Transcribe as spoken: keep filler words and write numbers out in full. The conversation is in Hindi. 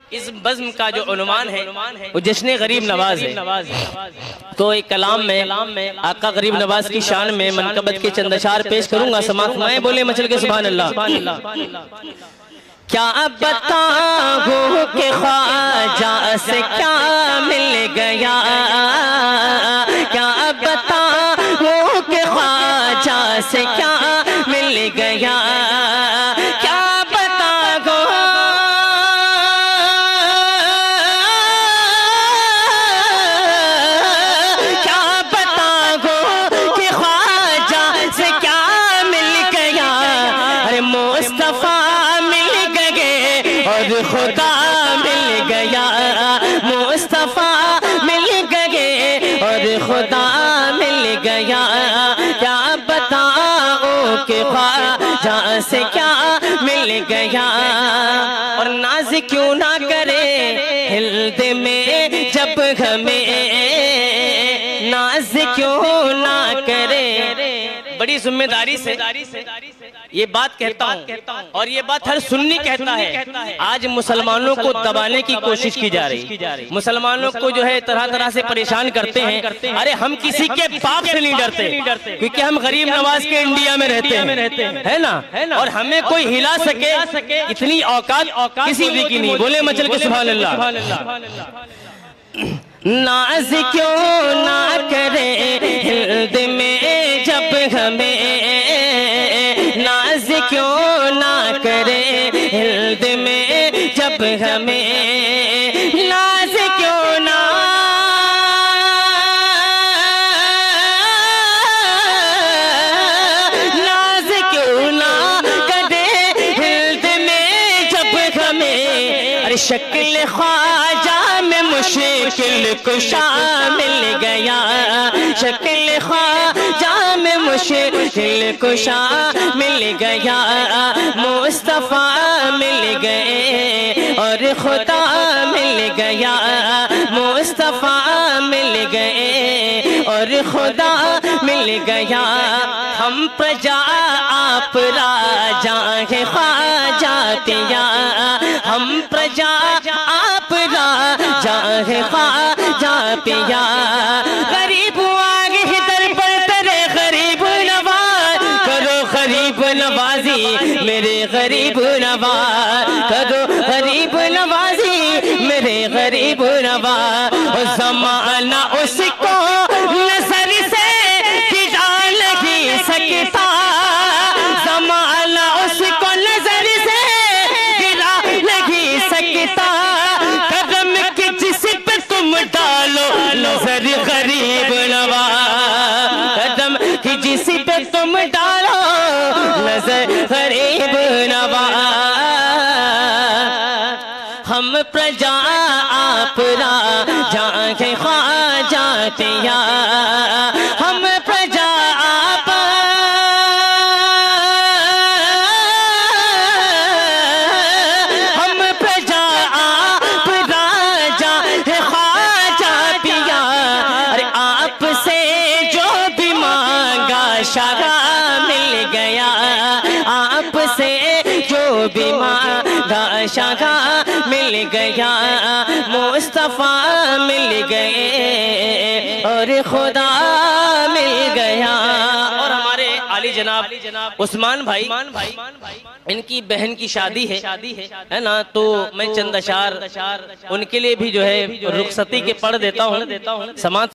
इस बज़्म का जो उन्वान है वो जश्न गरीब नवाज है। तो एक कलाम में आका गरीब नवाज की शान में मनकबत के चंद अशार पेश करूंगा। समात मैं बोले मचल के सुभान अल्लाह। क्या बताऊं कि ख्वाजा से क्या मिल गया, क्या बताऊं कि ख्वाजा से क्या मिल गया, क्या बताऊं क्या बताऊं कि ख्वाजा से क्या मिल गया। अरे मुस्तफा और खुदा मिल गया, मुस्तफा मिल गए और खुदा मिल गया। क्या बताऊं कि ख्वाजा से क्या मिल गया। और नाज क्यों ना करे हिल्द में जब हमें, नाज क्यों ना करे। बड़ी जिम्मेदारी से ये बात कहता हूँ और ये बात हर सुन्नी कहता है। आज मुसलमानों को दबाने की कोशिश की जा रही, मुसलमानों को जो है तरह तरह से परेशान करते हैं। अरे हम किसी के बाप से नहीं डरते, क्योंकि हम गरीब नवाज के इंडिया में रहते हैं, है ना। और हमें कोई हिला सके इतनी औकात किसी की नहीं। बोले मचल के सुभान अल्लाह। नाज क्यों ना करे हिल्द में जब हमें, नाज क्यों ना करे हिल्द में जब हमें, नाज क्यों ना नाज क्यों ना करे हिल्द में जब हमें। अरे शक्ल ख्वाजा में मुश्किल कुशा मिल गया, शक्ल ख्वाजा में मुश्किल कुशा मिल गया। मुस्तफा मिल गए और खुदा मिल गया, मुस्तफा मिल गए और खुदा मिल गया। हम प्रजा आप राजा है ख्वाजा तिया, हम प्रजा आप राजा है ख्वाजा पिया। गरीब आगे दर पर तेरे गरीब नवाज करो, गरीब नवाजी मेरे गरीब नवाज करो, गरीब नवाजी मेरे गरीब नवाज। ज़माना उसको नजर से गिरा नहीं सकता, ज़माना उसको नजर से गिरा नहीं सकता। कदम की जिस पे तुम डालो नजर गरीब नवाज, कदम की जिस पे तुम डालो नजर गरीब नवाज। हम प्रजा आप राजा के ख्वाजा तिया, हम प्रजा आप हम प्रजा आप राजा है ख्वाजा पिया। अरे आपसे जो भी मांगा शागा मिल गया, आपसे जो भी मांगा शागा मिल गया। मुस्तफा मिल गए और खुदा मिल गया। और हमारे आली जनाब उस्मान भाई, इनकी बहन की शादी है, है ना। तो मैं चंद अशार उनके लिए भी जो है रुखसती के पढ़ देता हूँ। समाज